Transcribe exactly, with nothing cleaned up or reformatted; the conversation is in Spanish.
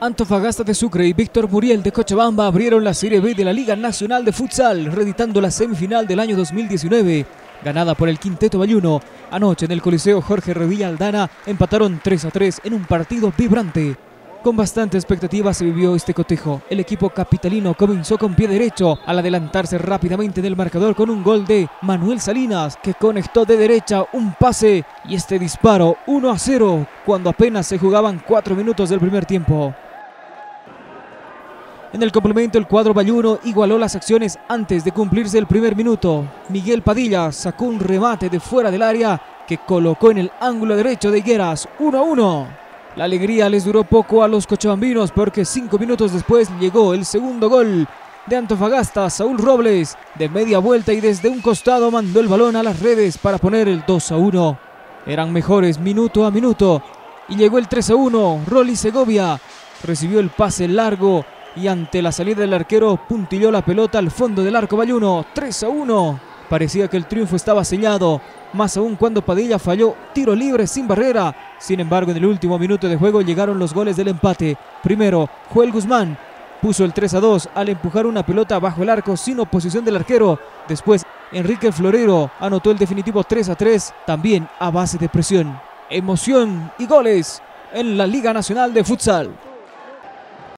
Antofagasta de Sucre y Víctor Muriel de Cochabamba abrieron la Serie B de la Liga Nacional de Futsal, reeditando la semifinal del año dos mil diecinueve. Ganada por el Quinteto Bayuno, anoche en el Coliseo Jorge Revilla Aldana empataron tres a tres en un partido vibrante. Con bastante expectativa se vivió este cotejo. El equipo capitalino comenzó con pie derecho al adelantarse rápidamente en el marcador con un gol de Manuel Salinas, que conectó de derecha un pase y este disparo uno a cero cuando apenas se jugaban cuatro minutos del primer tiempo. En el complemento, el cuadro bayuno igualó las acciones antes de cumplirse el primer minuto. Miguel Padilla sacó un remate de fuera del área que colocó en el ángulo derecho de Higueras, uno a uno. La alegría les duró poco a los cochabambinos porque cinco minutos después llegó el segundo gol de Antofagasta. Saúl Robles de media vuelta y desde un costado mandó el balón a las redes para poner el dos a uno. Eran mejores minuto a minuto y llegó el tres a uno. Rolly Segovia recibió el pase largo y ante la salida del arquero puntilló la pelota al fondo del arco bayuno. tres a uno. Parecía que el triunfo estaba sellado, más aún cuando Padilla falló tiro libre sin barrera. Sin embargo, en el último minuto de juego llegaron los goles del empate. Primero, Joel Guzmán puso el tres a dos al empujar una pelota bajo el arco sin oposición del arquero. Después, Enrique Florero anotó el definitivo tres a tres, también a base de presión. Emoción y goles en la Liga Nacional de Futsal.